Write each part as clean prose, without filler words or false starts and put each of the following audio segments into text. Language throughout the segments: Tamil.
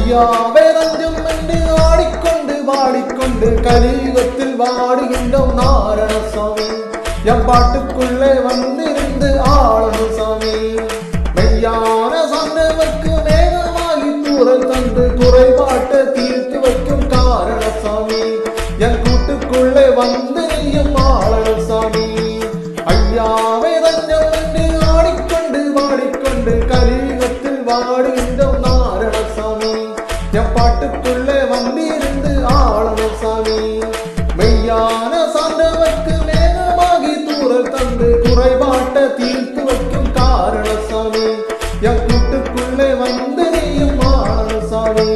ஐயாவே தஞ்சம் என்று ஆடிக்கொண்டு பாடிக்கொண்டு கலியுகத்தில் வாடுகின்றோம் நாராயணசாமி. என் பாட்டுக்குள்ளே வந்திருந்து ஆளணும் சாமி. மெய்யான சார்ந்தவர்க்கு மேகமாகி தூரல் தந்து குறைபாட்டை தீர்த்து வைக்கும் காரணசாமி. என் கூட்டுக்குள்ளே வந்து நீயும் ஆளணும் சாமி. ஐயாவே தஞ்சம் என்று ஆடிக்கொண்டு பாடிக்கொண்டு கலியுகத்தில் வாடுகின்றோம் நாராயணசாமி. என் பாட்டுக்குள்ளே வந்திருந்து ஆளணும் சாமி. மெய்யான சார்ந்தவர்க்கு மேகமாகி தூரல் தந்து குறைபாட்டை தீர்த்து வைக்கும் காரணசாமி. என் கூட்டுக்குள்ளே வந்து நீயும் ஆளணும் சாமி.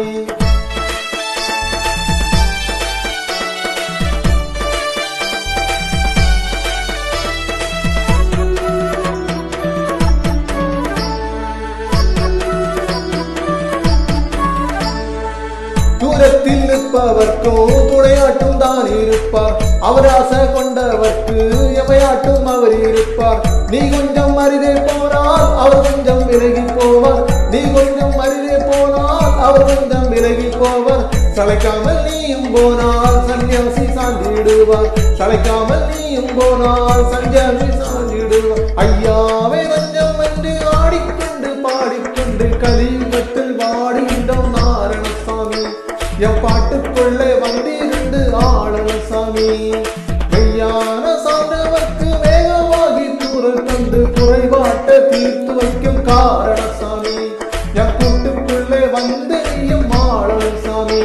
தூரத்தில் நிற்பவர்க்கும் துணையாட்டும் தான் இருப்பார். அவர் ஆசை கொண்டவர்க்கு எமையாட்டும் அவர் இருப்பார். நீ கொஞ்சம் அருகே போனால் அவர் கொஞ்சம் விலகி போவார். நீ கொஞ்சம் அருகே போனால் அவர் கொஞ்சம் விலகி போவார். சளைக்காமல் நீயும் போனால் சன்னியாசி சாந்திடுவார். சளைக்காமல் நீயும் போனால் சன்னியாசி சாந்திடுவார். ஐயாவே தஞ்சம் என்று ஆடிக்கொண்டு பாடிக்கொண்டு கலியுகத்தில் வாடுகின்றோம் நாராயணசாமி. என் பாட்டுக்குள்ளே வந்திருந்து ஆளணும் சாமி. மெய்யான சார்ந்தவர்க்கு வேகமாகி தூரல் தந்து குறைபாட்டை தீர்த்து வைக்கும் காரணசாமி. என் கூட்டுக்குள்ளே வந்து நீயும் ஆளணும் சாமி.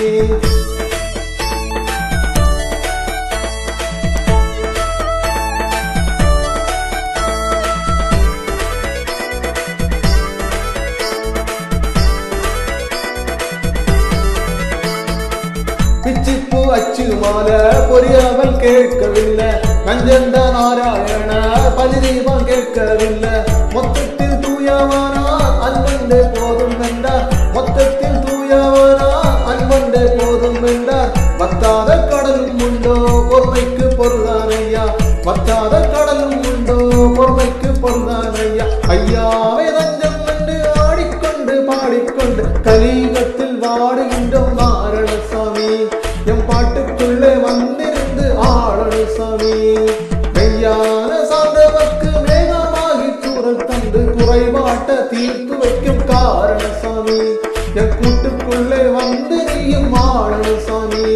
பிச்சிப்பூ அச்சு மாலை பொறியாமல் கேட்கவில்லை. கஞ்சண்ட நாராயண பலிதீபம் கேட்கவில்லை. மொத்தத்தில் தூயவானா அன்பண்டே போதும் என்றார். மொத்தத்தில் தூயவானா அன்பண்டே போதும் என்றார். வத்தாத கடலும் உண்டோ பொறுமைக்கு பொருளானையா. வத்தாத கடலும் உண்டோ பொறுமைக்கு பொருளானையா. ஐயாவே தஞ்சம் என்று ஆடிக்கொண்டு பாடிக்கொண்டு கலியுகத்தில் வாடுகின்றோம் நாராயணசாமி. என் பாட்டுக்குள்ளே வந்திருந்து ஆளணும் சாமி. மெய்யான சார்ந்தவர்க்கு மேகமாகி தூரல் தந்து குறைபாட்டை தீர்த்து வைக்கும் காரணசாமி. என் கூட்டுக்குள்ளே வந்து நீயும் ஆளணும் சாமி.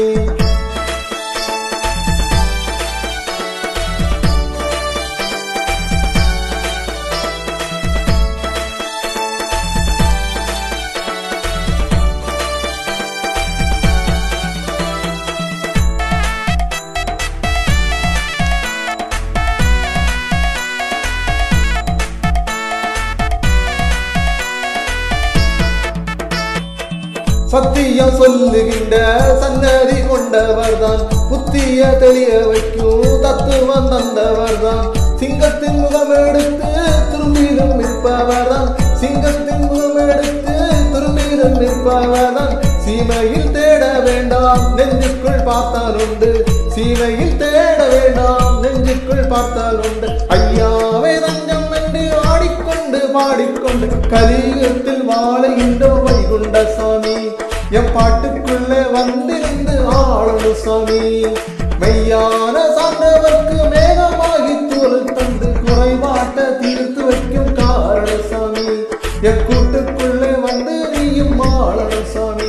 சத்தியம் சொல்லுகின்ற சன்னதி கொண்டவர்தான். புத்திய தெளிய வைக்கும் தத்துவம் தந்தவர்தான். சிங்கத்தின் முகம் எடுத்து திரும்பிலும் நிற்பவர்தான். சிங்கத்தின் முகம் எடுத்து திரும்பிலும் நிற்பவர்தான். சீமையில் தேட வேண்டாம் நெஞ்சுக்குள் பார்த்தால் உண்டு. சீமையில் தேட வேண்டாம் நெஞ்சுக்குள் பார்த்தால் உண்டு. ஐயாவே தஞ்சம் என்று ஆடிக்கொண்டு பாடிக்கொண்டு கலியுகத்தில் வாழுகின்றோம் வைகுண்ட சாமி. என் பாட்டுக்குள்ளே வந்திருந்து ஆளணும் சாமி. மெய்யான சார்ந்தவர்க்கு மேகமாகி தூரல் தந்து குறைபாட்டை தீர்த்து வைக்கும் காரணசாமி. என் கூட்டுக்குள்ளே வந்து நீயும் ஆளணும் சாமி.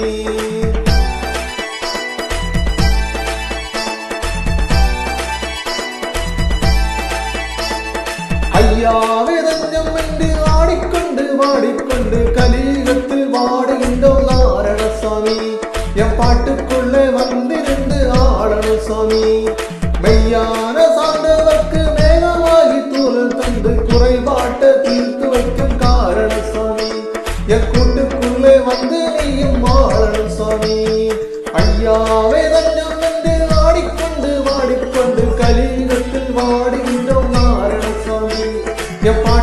ஐயாவே தஞ்சம் என்று ஆடிக்கொண்டு பாடிக்கொண்டு கலியுகத்தில் வாடுகின்றோம் நாராயணசாமி. என் பாட்டுக்குள்ளே வந்திருந்து ஆளணும் சாமி. மெய்யான சார்ந்தவர்க்கு மேகமாகி தூரல் தந்து குறைபாட்டை தீர்த்து வைக்கும் காரணசாமி. என் கூட்டுக்குள்ளே வந்து நீயும் ஆளணும் சாமி. ஐயாவே தஞ்சம் என்று ஆடிக்கொண்டு பாடிக்கொண்டு கலியுகத்தில் வாடுகின்றோம் நாராயணசாமி. என்